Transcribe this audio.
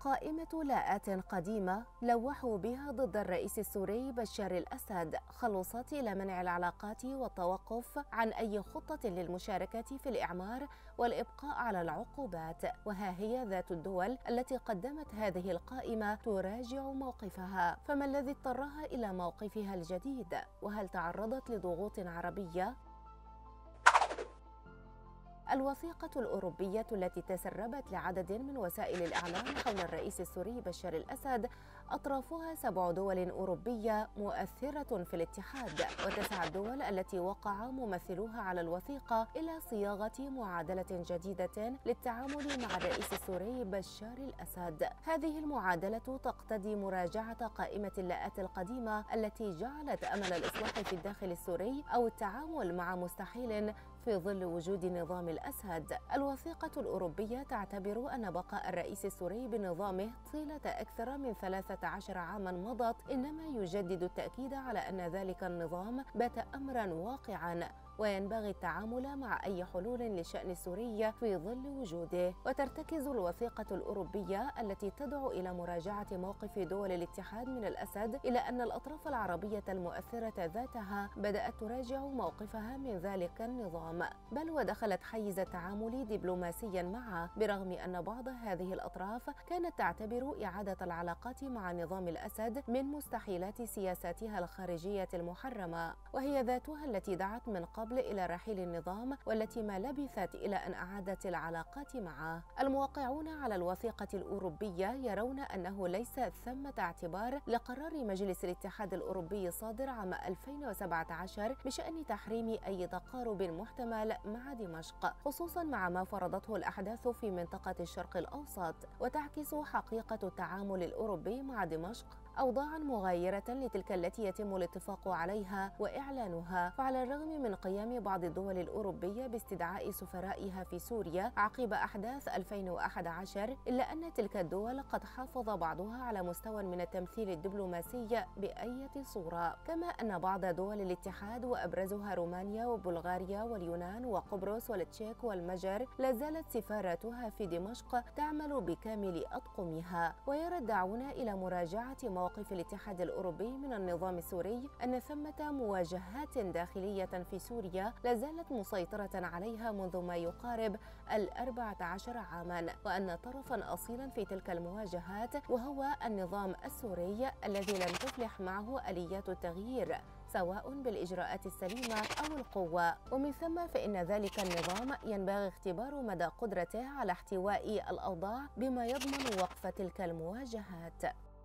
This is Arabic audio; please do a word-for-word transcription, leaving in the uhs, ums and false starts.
قائمة لاءات قديمة لوحوا بها ضد الرئيس السوري بشار الأسد خلصت إلى منع العلاقات والتوقف عن أي خطة للمشاركة في الإعمار والإبقاء على العقوبات. وها هي ذات الدول التي قدمت هذه القائمة تراجع موقفها، فما الذي اضطرها إلى موقفها الجديد؟ وهل تعرضت لضغوط عربية؟ الوثيقة الأوروبية التي تسربت لعدد من وسائل الإعلام حول الرئيس السوري بشار الأسد أطرافها سبع دول أوروبية مؤثرة في الاتحاد، وتسعى الدول التي وقع ممثلوها على الوثيقة إلى صياغة معادلة جديدة للتعامل مع الرئيس السوري بشار الأسد. هذه المعادلة تقتضي مراجعة قائمة اللاءات القديمة التي جعلت أمل الإصلاح في الداخل السوري أو التعامل مع مستحيل في ظل وجود نظام الأسد. الوثيقة الأوروبية تعتبر أن بقاء الرئيس السوري بنظامه طيلة أكثر من ثلاثة عشر عاماً مضت إنما يجدد التأكيد على أن ذلك النظام بات أمراً واقعاً، وينبغي التعامل مع أي حلول للشأن السوري في ظل وجوده. وترتكز الوثيقة الأوروبية التي تدعو إلى مراجعة موقف دول الاتحاد من الأسد إلى أن الأطراف العربية المؤثرة ذاتها بدأت تراجع موقفها من ذلك النظام، بل ودخلت حيز التعامل دبلوماسيا معه، برغم أن بعض هذه الأطراف كانت تعتبر إعادة العلاقات مع نظام الأسد من مستحيلات سياساتها الخارجية المحرمة، وهي ذاتها التي دعت من قبل إلى رحيل النظام والتي ما لبثت إلى أن أعادت العلاقات معه. الموقعون على الوثيقة الأوروبية يرون أنه ليس ثمة اعتبار لقرار مجلس الاتحاد الأوروبي الصادر عام ألفين وسبعة عشر بشأن تحريم أي تقارب محتمل مع دمشق، خصوصا مع ما فرضته الأحداث في منطقة الشرق الأوسط، وتعكس حقيقة التعامل الأوروبي مع دمشق أوضاعا مغايرة لتلك التي يتم الاتفاق عليها وإعلانها. فعلى الرغم من قيام بعض الدول الأوروبية باستدعاء سفرائها في سوريا عقب أحداث ألفين وأحد عشر، إلا أن تلك الدول قد حافظ بعضها على مستوى من التمثيل الدبلوماسي بأية صورة، كما أن بعض دول الاتحاد وأبرزها رومانيا وبلغاريا واليونان وقبرص والتشيك والمجر لا زالت سفاراتها في دمشق تعمل بكامل أطقمها. ويرى الداعون إلى مراجعة موقف الاتحاد الأوروبي من النظام السوري أن ثمة مواجهات داخلية في سوريا لا زالت مسيطرة عليها منذ ما يقارب الأربعة عشر عاماً، وأن طرفاً أصيلاً في تلك المواجهات وهو النظام السوري الذي لم تفلح معه آليات التغيير سواء بالإجراءات السليمة أو القوة، ومن ثم فإن ذلك النظام ينبغي اختبار مدى قدرته على احتواء الأوضاع بما يضمن وقف تلك المواجهات.